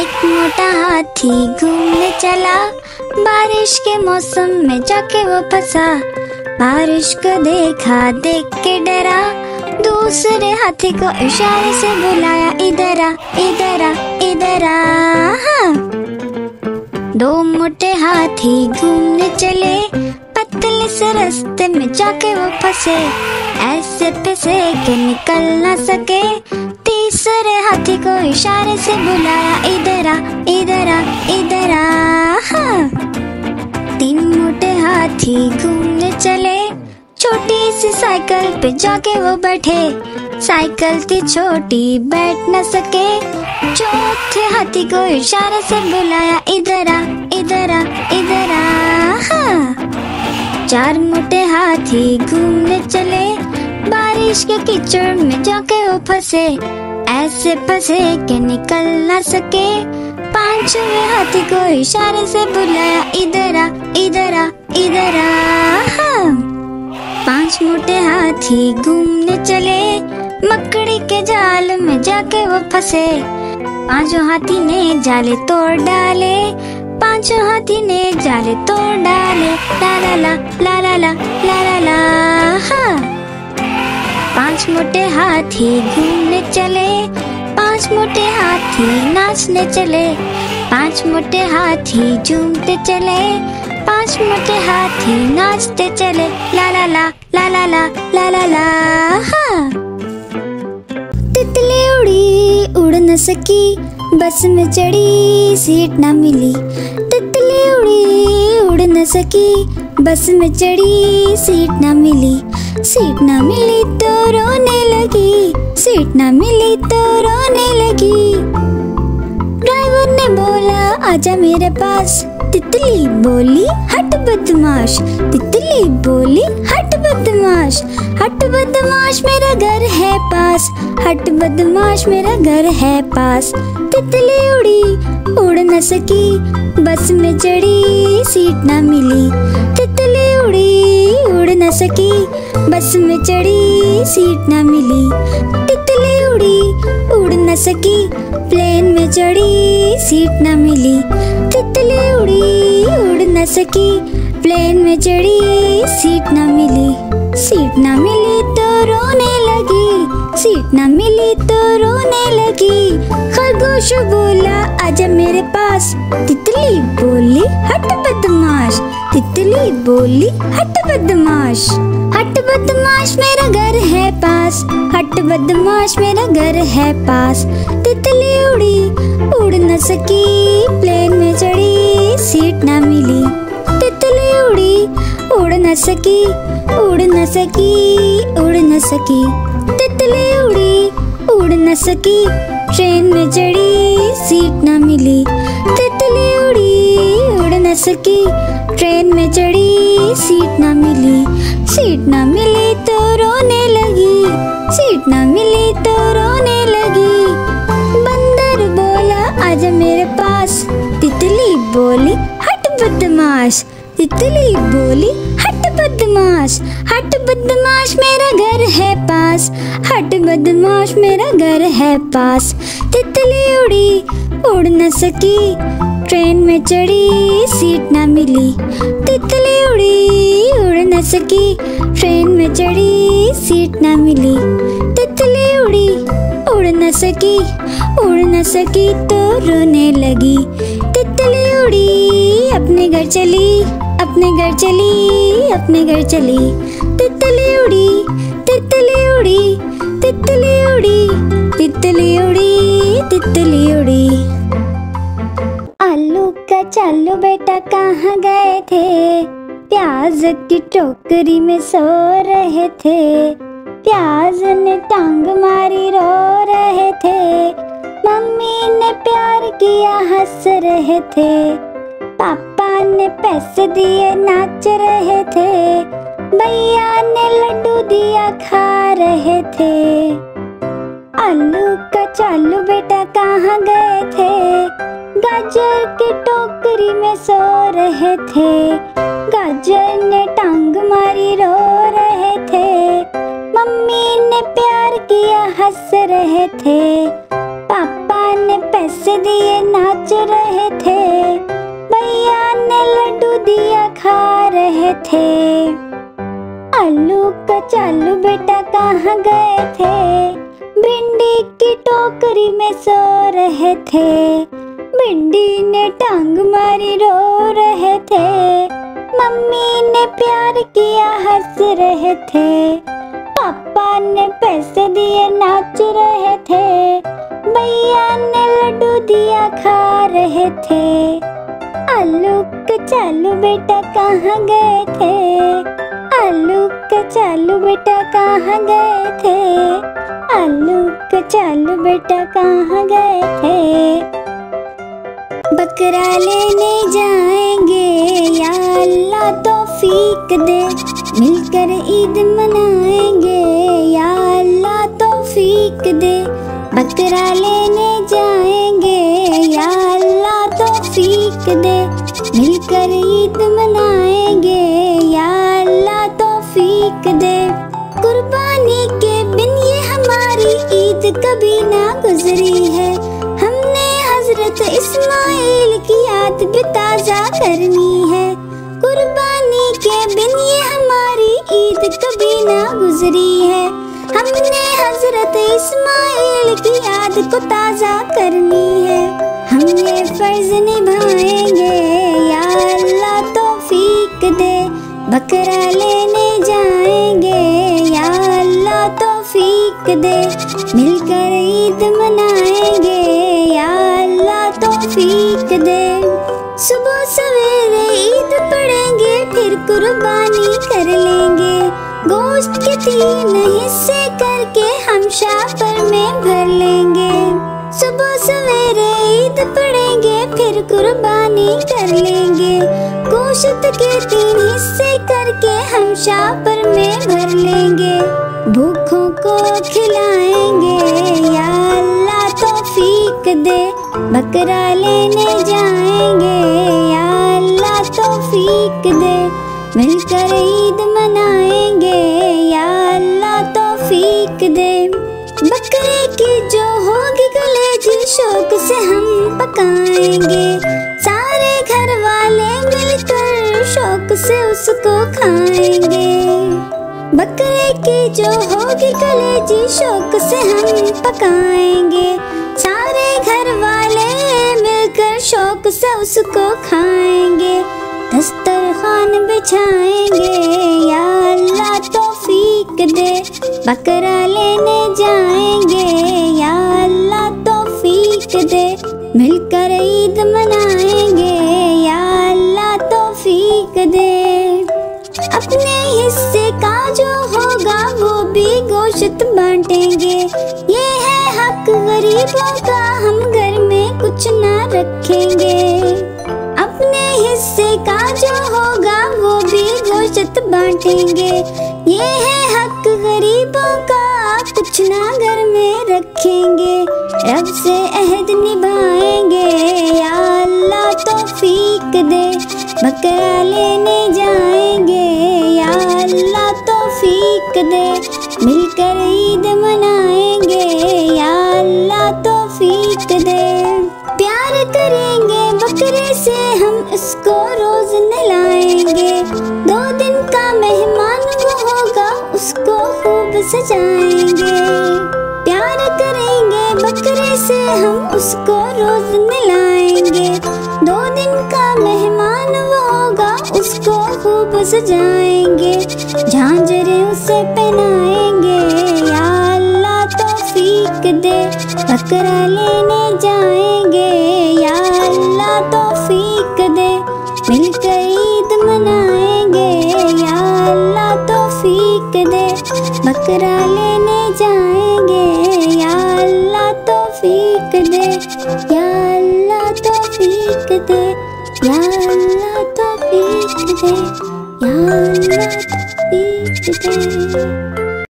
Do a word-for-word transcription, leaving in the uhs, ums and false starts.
एक मोटा हाथी घूमने चला, बारिश के मौसम में जाके वो फंसा। बारिश को देखा, देख के डरा, दूसरे हाथी को इशारे से बुलाया, इधर आ, इधर आ, इधर आ। हाँ। दो मोटे हाथी घूमने चले, पतले से रास्ते में जाके वो फंसे। ऐसे फंसे के निकल ना सके, तीसरे हाथी को इशारे से बुलाया, इधर आ, इधर आ, इधर आ। हाँ। तीन मोटे हाथी घूमने चले, छोटी सी साइकिल पे जाके वो बैठे। साइकिल थी छोटी, बैठ न सके, चौथे हाथी को इशारे से बुलाया, इधर आ, इधर आ, इधर आ। हाँ। चार मोटे हाथी घूमने चले, बारिश के कीचड़ में जाके वो फंसे। ऐसे फंसे के निकल ना सके, पांचवें हाथी को इशारे से बुलाया, इधर आ, इधर आ, इधर आ। हाँ। पांच मोटे हाथी घूमने चले, मकड़ी के जाल में जाके वो फंसे। पांचों हाथी ने जाले तोड़ डाले, पांचों हाथी ने जाले तोड़ डाले, ला ला ला ला ला ला ला ला ला। हाँ। पांच मोटे हाथी घूमने चले, पांच मोटे हाथी नाचने चले। पांच मोटे हाथी झूमते चले, पांच मोटे हाथी नाचते चले, ला ला ला ला ला ला ला ला ला। हाँ। तितली उड़ी उड़ न सकी, बस में चढ़ी सीट ना मिली। तितली उड़ी उड़ न सकी, बस में चढ़ी सीट ना मिली। सीट ना मिली तो रोने लगी, सीट ना मिली तो रोने लगी। ड्राइवर ने बोला आजा मेरे पास, तितली बोली हट बदमाश। तितली बोली हट बदमाश, हट बदमाश मेरा घर है पास, हट बदमाश मेरा घर है पास। तितली उड़ी उड़ न सकी, बस में चढ़ी सीट ना मिली। तितली उड़ी उड़ न सकी, बस में चढ़ी सीट ना मिली। तितली उड़ी उड़ न सकी, प्लेन में चढ़ी सीट ना मिली। तितली उड़ी उड़ न सकी, प्लेन में चढ़ी सीट ना मिली। सीट ना मिली तो रोने लगी, सीट ना मिली तो रोने लगी। खरगोश बोला आजा मेरे पास, तितली बोली हट बदमाश। तितली बोली हट बदमाश, हट बदमाश मेरा घर है पास, हट बदमाश मेरा घर है पास। तितली उड़ी उड़ न सकी, प्लेन में चढ़ी सीट ना मिली। तितली उड़ी उड़ न सकी, उड़ न सकी, उड़ न सकी। तितली उड़ी उड़ न सकी, ट्रेन में चढ़ी सीट ना मिली। तितली उड़ी उड़ न सकी, ट्रेन में चढ़ी सीट ना मिली। सीट ना मिली तो रोने लगी, सीट ना मिली तो रोने लगी। बंदर बोला आजा मेरे पास, तितली बोली हट बदमाश। तितली बोली हट बदमाश, हट बदमाश मेरा घर है पास, हट बदमाश मेरा घर है पास। तितली उड़ी उड़ न सकी, ट्रेन में चढ़ी सीट ना मिली। तितली उड़ी उड़ न सकी, ट्रेन में चढ़ी सीट ना मिली। तितली उड़ी उड़ न सकी, उड़ न सकी तो रोने लगी। तितली उड़ी अपने घर चली, अपने घर चली, अपने घर चली। तितली उड़ी, तितली उड़ी, तितली उड़ी, तितली उड़ी, तितली उड़ी। आलू का चालू बेटा कहाँ गए थे, प्याज की टोकरी में सो रहे थे। प्याज ने टांग मारी रो रहे थे, मम्मी ने प्यार किया हंस रहे थे। पापा ने पैसे दिए नाच रहे थे, भैया ने लड्डू दिया खा रहे थे। आलू का चालू बेटा कहाँ गए थे, गाजर की टोकरी में सो रहे थे। गाजर ने टांग मारी रो रहे थे, मम्मी ने प्यार किया हंस रहे थे। पापा ने पैसे दिए नाच रहे थे, भैया ने लड्डू दिया खा रहे थे। आलू कचालू बेटा कहाँ गए थे, भिंडी की टोकरी में सो रहे थे। भिंडी ने टांग मारी रो रहे थे, मम्मी ने प्यार किया हंस रहे थे। पापा ने पैसे दिए नाच रहे थे, भैया ने लड्डू दिया खा रहे थे। आलू कचालू बेटा कहाँ गए थे, आलू कचालू बेटा कहाँ गए थे, आलू कचालू बेटा कहाँ गए थे। बकरा लेने जाएंगे या अल्लाह तौफीक दे, मिलकर ईद मनाएंगे या अल्लाह तौफीक दे। बकरा लेने जाएंगे या अल्लाह तौफीक दे, मिलकर ईद मनाएंगे या अल्लाह तौफीक दे। कुर्बानी के बिन ये हमारी ईद कभी ना गुजरी है, हमने हजरत इस्माइल की याद भी ताजा करनी है। कुर्बानी के बिन ये हमारी ईद कभी ना गुजरी है, हमने हजरत इस्माइल की याद को ताजा करनी है। हम ये फर्ज निभाएंगे या अल्लाह तौफीक दे, बकरा लेने जाएंगे या अल्लाह तौफीक दे, मिलकर ईद मनाएंगे या अल्लाह तौफीक दे। सुबह सवेरे ईद पढ़ेंगे फिर कुर्बानी कर लेंगे, गोश्त के तीन हिस्से करके हम शापर में भर लेंगे। सुबह सवेरे ईद पढ़ेंगे फिर कुर्बानी कर लेंगे, गोश्त के तीन हिस्से करके हम शापर में भर लेंगे। भूखों को खिलाएंगे या अल्लाह तौफीक दे, बकरा लेने जाएंगे या अल्लाह तौफीक दे, मिलकर ईद मनाएंगे या अल्लाह तौफीक दे। बकरे की जो होगी कलेजी शौक से हम पकाएंगे, सारे घर वाले मिलकर शौक से उसको खाएंगे। बकरे की जो होगी कलेजी शौक से हम पकाएंगे, सारे घर वाले मिलकर शौक से उसको खाएंगे। दस्तरखान बिछाएंगे या अल्लाह तौफीक दे, बकरा लेने जाएंगे या अल्लाह तौफीक दे, मिलकर ईद मनाएंगे या अल्लाह तौफीक दे। अपने हिस्से का जो होगा वो भी गोश्त बांटेंगे, ये है हक गरीबों का, हम घर में कुछ ना रखेंगे। अपने हिस्से का जो होगा वो भी गोश्त बांटेंगे, ये है हक गरीबों का, कुछ ना घर में रखेंगे। रब से अहद निभाएंगे या अल्लाह तौफीक दे, बकरा लेने जाएंगे या अल्लाह तौफीक दे, मिलकर ईद मनाएंगे या अल्लाह तौफीक दे। प्यार करेंगे बकरे से हम उसको रोज नहलाएंगे, दो दिन का मेहमान वो होगा उसको खूब सजाएंगे। प्यार करेंगे बकरे से हम उसको रोज नहलाएंगे, दो दिन का मेहमान वो होगा उसको खूब सजाएंगे। झांझरें उसे पहनाएंगे या अल्लाह तौफीक दे, बकरा लेने जाएंगे या अल्लाह तौफीक दे, मिलकर ईद मनाएंगे या अल्लाह तौफीक दे, बकरा लेने जाएंगे या अल्लाह तौफीक दे, या अल्लाह तौफीक दे, या अल्लाह तौफीक दे, या अल्लाह तौफीक दे।